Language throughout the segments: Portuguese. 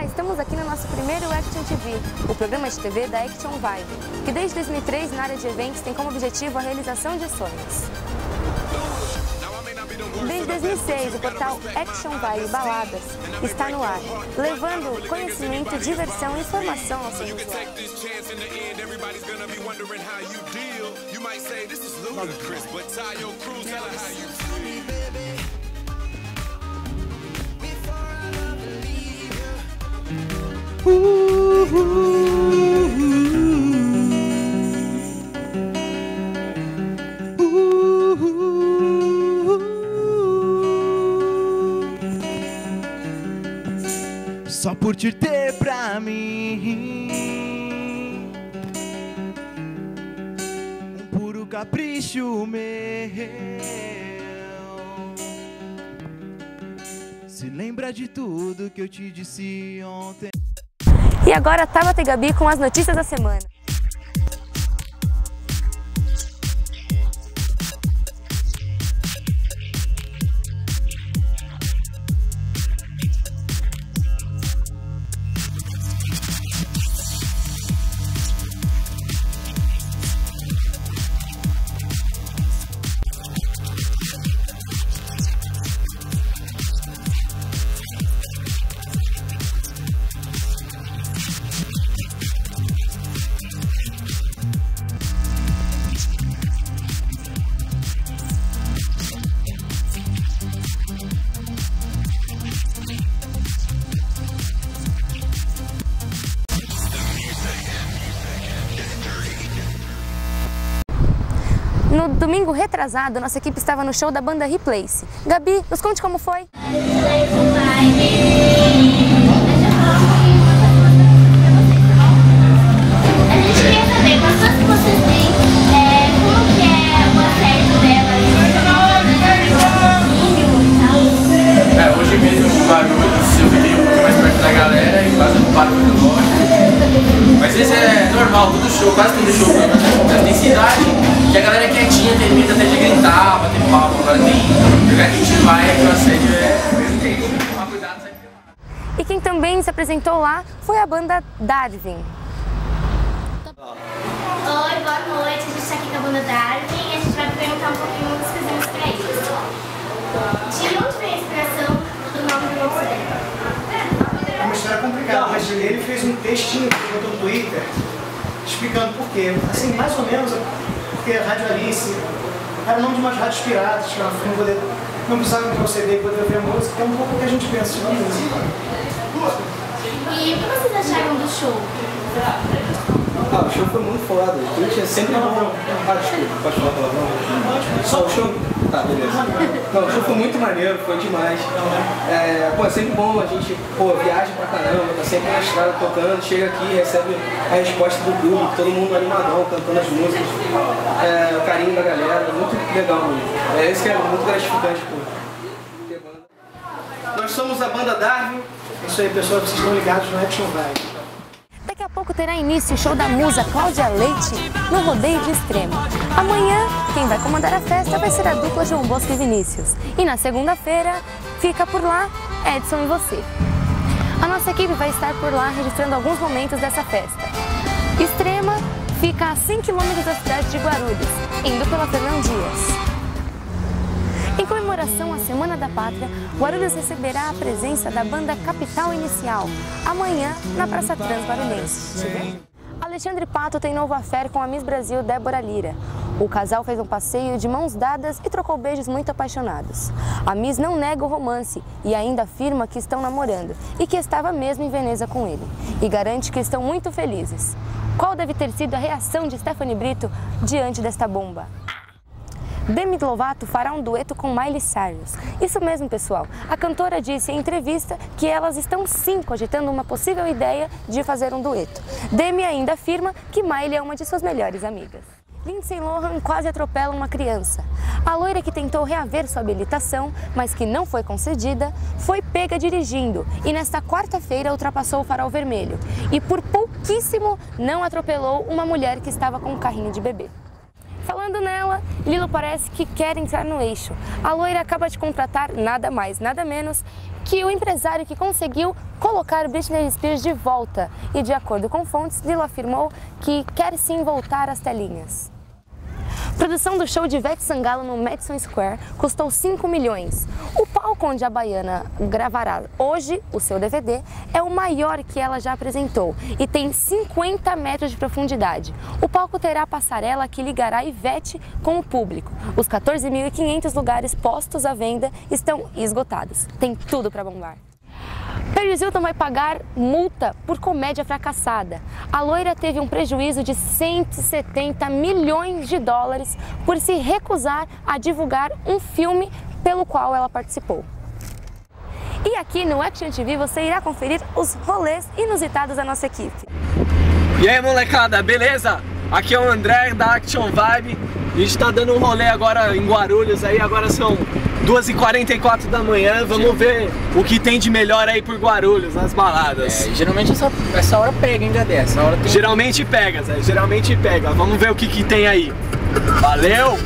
estamos aqui no nosso primeiro Action TV, o programa de TV da Action Vibe, que desde 2003 na área de eventos tem como objetivo a realização de sonhos. Desde 2006, o portal Action Vibe Baladas está no ar, levando conhecimento, diversão e informação aos seus usuários. Só por te ter pra mim, um puro capricho meu. Se lembra de tudo que eu te disse ontem. E agora, Tabata e Gabi com as notícias da semana. No domingo retrasado, nossa equipe estava no show da banda Replace. Gabi, nos conte como foi. A gente quer saber quantas que vocês têm, como que é o acesso dela, hoje mesmo o barulho, eu fiquei um pouco mais perto da galera e quase não paro muito longe. Mas isso é normal, todo show, quase todo show acontece. Tem cidade que a galera é quietinha, tem medo até de gritar, bater palma. Agora tem lugar que a gente vai, que o assédio é presente. Tomar cuidado sempre. E quem também se apresentou lá foi a banda Darwin. Oi, boa noite, a gente está aqui com a banda Darwin e a gente vai perguntar um pouquinho umas coisinhas pra eles. De onde veio a inspiração do nome do nosso dele? É uma história complicada, mas ele fez um textinho que botou no Twitter explicando por quê. Assim, mais ou menos, porque a Rádio Alice era o nome de umas rádios piratas, que não precisava ter um CD e poder ouvir a música, que é um pouco o que a gente pensa de música. E o que vocês acharam do show? O show foi muito foda. Eu tinha sempre bom. Desculpa, pode falar palavrão? Só o show? Tá, beleza. Não, o show foi muito maneiro, foi demais. É sempre bom, a gente, viaja pra caramba, tá sempre na estrada tocando, chega aqui, recebe a resposta do público, todo mundo animadão, cantando as músicas, o carinho da galera, muito legal mesmo. Isso que é muito gratificante, ter banda. Nós somos a banda Darwin. Isso aí, pessoal, vocês estão ligados no Action Vibe. Daqui a pouco terá início o show da musa Cláudia Leite no Rodeio de Extrema. Amanhã, quem vai comandar a festa vai ser a dupla João Bosco e Vinícius. E na segunda-feira, fica por lá Edson e você. A nossa equipe vai estar por lá registrando alguns momentos dessa festa. Extrema fica a 100 km da cidade de Guarulhos, indo pela Fernão Dias. Em comemoração à Semana da Pátria, Guarulhos receberá a presença da banda Capital Inicial, amanhã na Praça Trans Guarulhense. Alexandre Pato tem novo affair com a Miss Brasil Débora Lira. O casal fez um passeio de mãos dadas e trocou beijos muito apaixonados. A Miss não nega o romance e ainda afirma que estão namorando e que estava mesmo em Veneza com ele. E garante que estão muito felizes. Qual deve ter sido a reação de Stephanie Brito diante desta bomba? Demi Lovato fará um dueto com Miley Cyrus. Isso mesmo, pessoal. A cantora disse em entrevista que elas estão sim cogitando uma possível ideia de fazer um dueto. Demi ainda afirma que Miley é uma de suas melhores amigas. Lindsay Lohan quase atropela uma criança. A loira que tentou reaver sua habilitação, mas que não foi concedida, foi pega dirigindo e nesta quarta-feira ultrapassou o farol vermelho. E por pouquíssimo não atropelou uma mulher que estava com um carrinho de bebê. Falando nela, Lilo parece que quer entrar no eixo. A loira acaba de contratar nada mais, nada menos que o empresário que conseguiu colocar Britney Spears de volta e, de acordo com fontes, Lilo afirmou que quer sim voltar às telinhas. Produção do show de Ivete Sangalo no Madison Square custou 5 milhões. O palco onde a baiana gravará hoje o seu DVD é o maior que ela já apresentou e tem 50 metros de profundidade. O palco terá passarela que ligará Ivete com o público. Os 14.500 lugares postos à venda estão esgotados. Tem tudo para bombar. Paris Hilton vai pagar multa por comédia fracassada. A loira teve um prejuízo de 170 milhões de dólares por se recusar a divulgar um filme pelo qual ela participou. E aqui no Action TV você irá conferir os rolês inusitados da nossa equipe. E aí, molecada, beleza? Aqui é o André da Action Vibe. A gente tá dando um rolê agora em Guarulhos aí, agora são 2h44 da manhã, vamos ver o que tem de melhor aí por Guarulhos, nas baladas. Geralmente essa hora pega, hein, Gadé? Essa hora tem... Geralmente pega, Zé, geralmente pega. Vamos ver o que tem aí. Valeu!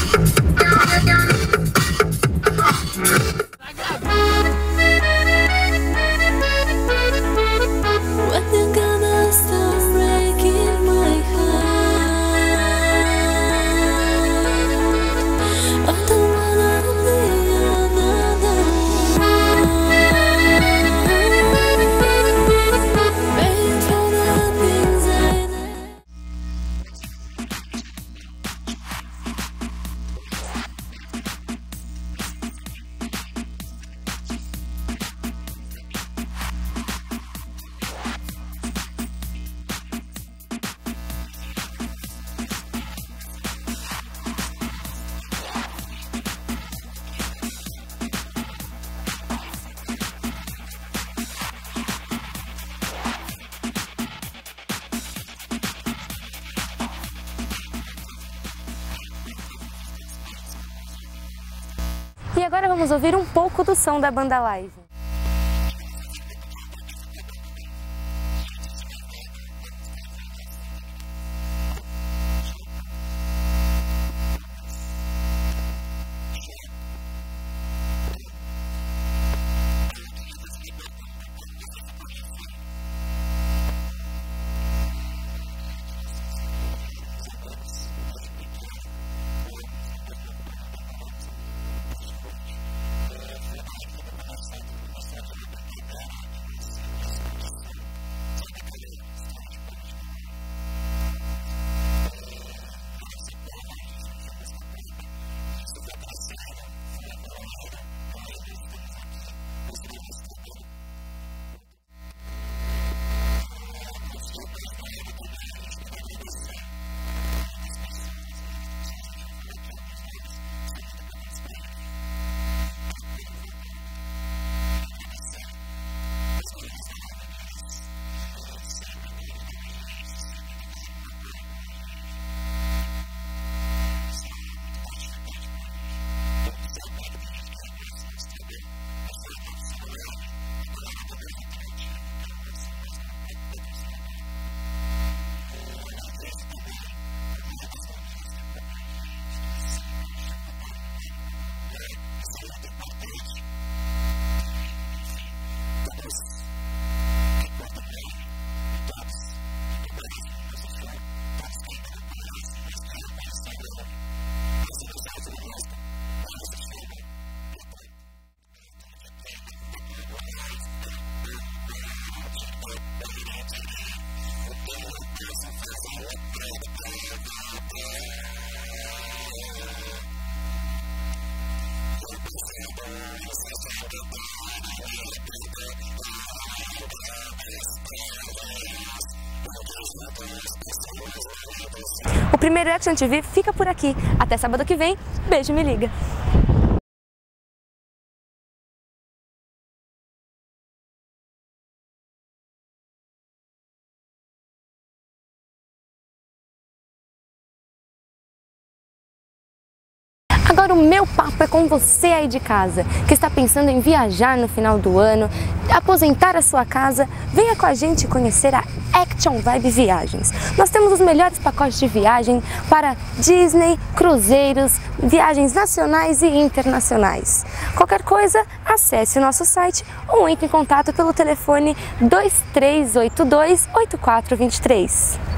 E agora vamos ouvir um pouco do som da banda live. O primeiro Action TV fica por aqui. Até sábado que vem. Beijo, me liga. Agora o meu papo é com você aí de casa, que está pensando em viajar no final do ano, aposentar a sua casa. Venha com a gente conhecer a Action Vibe Viagens. Nós temos os melhores pacotes de viagem para Disney, cruzeiros, viagens nacionais e internacionais. Qualquer coisa, acesse o nosso site ou entre em contato pelo telefone 2382-8423.